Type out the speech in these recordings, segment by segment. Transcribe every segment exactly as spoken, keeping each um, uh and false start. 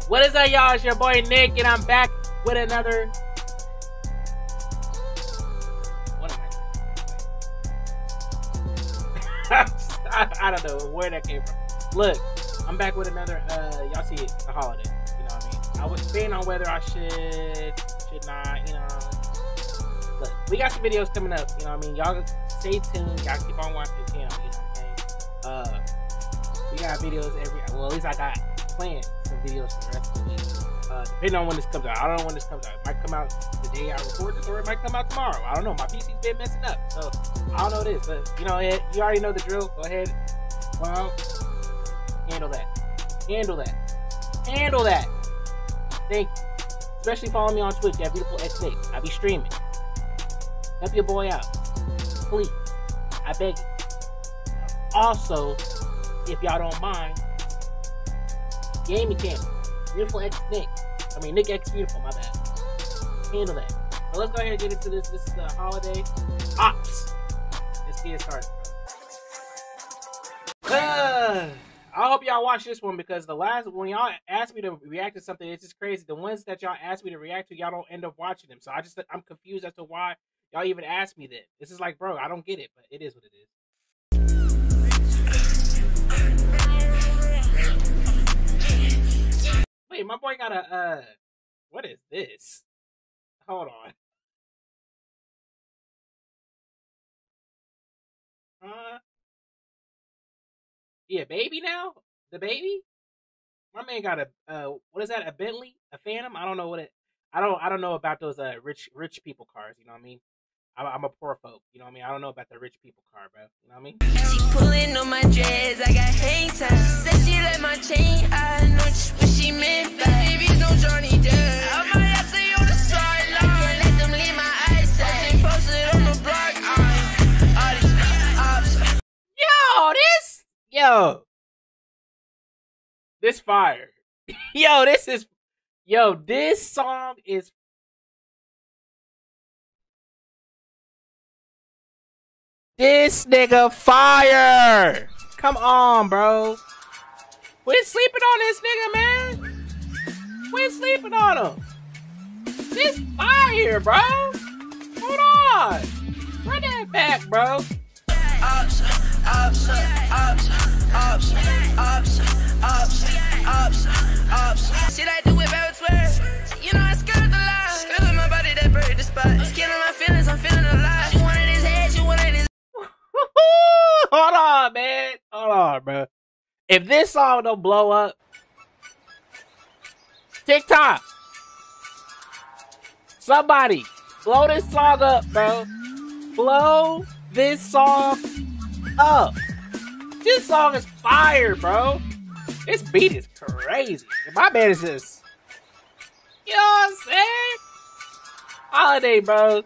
What is up, y'all? It's your boy Nick, and I'm back with another. What am I? I, I don't know where that came from. Look, I'm back with another. Uh, y'all see it, the holiday. You know what I mean? I was debating on whether I should, should not. You know. Look, we got some videos coming up. You know what I mean? Y'all stay tuned. Y'all keep on watching the channel. You know what I'm saying? Uh, we got videos every. Well, at least I got planned some videos for the rest of the week. Uh, depending on when this comes out. I don't know when this comes out. It might come out the day I record this, or it might come out tomorrow. I don't know. My P C's been messing up, so I don't know this. But you know, you already know the drill. Go ahead. Well, handle that. Handle that. Handle that. Thank you. Especially follow me on Twitch at Beautiful X Nick. I be streaming. Help your boy out, please. I beg you. Also, if y'all don't mind, gaming channel, Beautiful X Nick. I mean Nick X Beautiful. My bad. Handle that. So let's go ahead and get into this. This is the holiday ops. Let's get it started. Uh, I hope y'all watch this one, because the last when y'all asked me to react to something, it's just crazy. The ones that y'all asked me to react to, y'all don't end up watching them. So I just I'm confused as to why y'all even asked me that. This is like, bro, I don't get it, but it is what it is. Wait, my boy got a, uh, what is this? Hold on. Uh, yeah, baby now? The baby? My man got a, uh, what is that? A Bentley? A Phantom? I don't know what it, I don't, I don't know about those, uh, rich, rich people cars, you know what I mean? I'm a poor folk, you know what I mean? I don't know about the rich people car, bro. You know what I mean? She pulling on my dress, I got hang time. Said she let my chain, I know just what she meant. Baby, no Johnny Depp. I might have to on the sideline. I can't let them leave my eyesight. Posted on the block. All these ops. Yo, this, yo, this fire. Yo, this is, yo, this song is. This nigga fire! Come on, bro. Quit sleeping on this nigga, man. Quit sleeping on him. This fire, bro. Hold on. Run that back, bro. Ops, ops, ops, ops, ops, ops, ops, ops. She like to whip out swear. You know I skirt the line. Feeling my body that bird the spot. Killing my feelings, I'm feeling alive. She wanted his head, she wanted his. Hold on, man. Hold on, bro. If this song don't blow up, TikTok, somebody blow this song up, bro. Blow this song up. This song is fire, bro. This beat is crazy. My man is just, you know what I'm saying? Holiday, bro.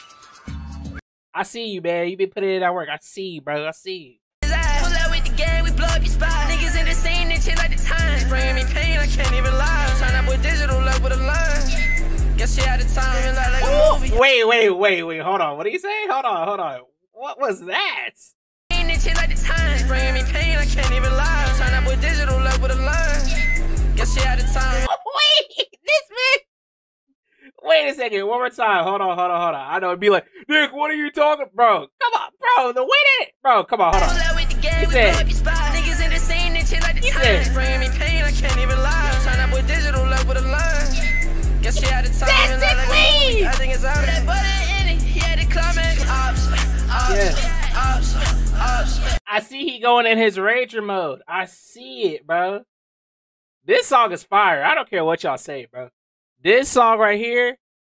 I see you, man. You been putting in that work. I see you, bro. I see you. Pull out with the gang, we blow up your spot. Niggas in the same and shit like the time. Bringing me pain, I can't even lie. Turn up with digital, like with a line. Guess she had the time and like, like a movie. Wait, wait, wait, wait. Hold on. What did you say? Hold on, hold on. What was that? And shit like the time. Bringing me pain, I can't even lie. Turn up with digital, like with a line. Guess she had the time. Wait, this man. Wait a second, one more time. Hold on, hold on, hold on. I know it'd be like, Nick, what are you talking, bro? Come on, bro. The way that, bro. Come on, hold on. He said, niggas in the same and shit like the time. Bringing me pain, I can't even lie. Turn up with digital, like with a line. Guess she had the time. That's it, please. I think it's out. That butter in it. He had the comment. Ops, ops, ops, ops. I see he going in his Ranger mode. I see it, bro. This song is fire. I don't care what y'all say, bro. This song right here,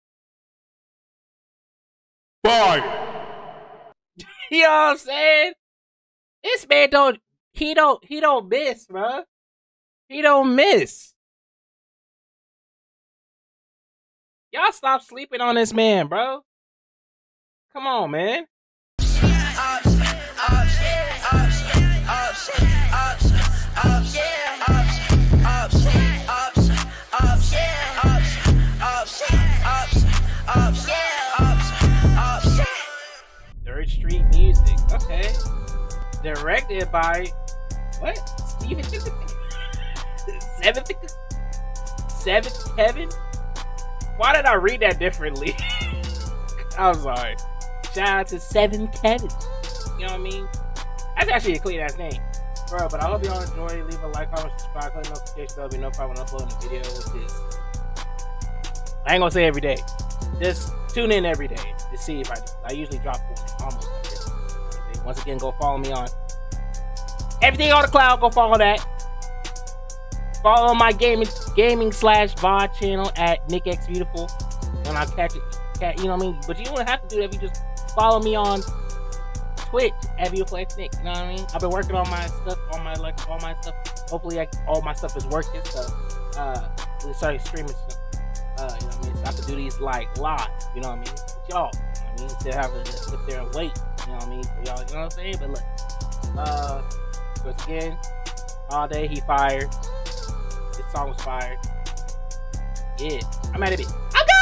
fire. You know what I'm saying? This man don't, he don't, he don't miss, bro. He don't miss. Y'all stop sleeping on this man, bro. Come on, man. Ops, ops, ops, ops, ops, ops, ops, yeah, ops, ops, ops, ops, yeah, ops, ops, ops, ops, yeah, ops, ops. Third Street Music. Okay. Directed by what? Steven Seventh. seventh Kevin? Why did I read that differently? I'm sorry. Shout out to seven Kevin. You know what I mean? That's actually a clean ass name. Bro, but I hope y'all enjoy. Leave a like, comment, subscribe, click the notification bell, be notified when I upload a video with this. I ain't gonna say every day. Just tune in every day to see if I do. I usually drop one almost every day. Once again, go follow me on everything on the cloud. Go follow that. Follow my gaming gaming slash V O D channel at Nick X Beautiful. When I catch it, catch, you know what I mean? But you don't have to do that if you just follow me on Twitch at Beautiful X Nick. You know what I mean? I've been working on my stuff, all my like all my stuff. Hopefully, I, all my stuff is working. So, uh, we started streaming stuff. Uh, you know what I mean? So I have to do these like live. You know what I mean? With y'all. You know what I mean? Instead of having to sit there and wait. You know what I mean? For y'all. You know what I'm saying? But look, uh, once again, all day he fired. This song was fired. Yeah, I'm at it. I'm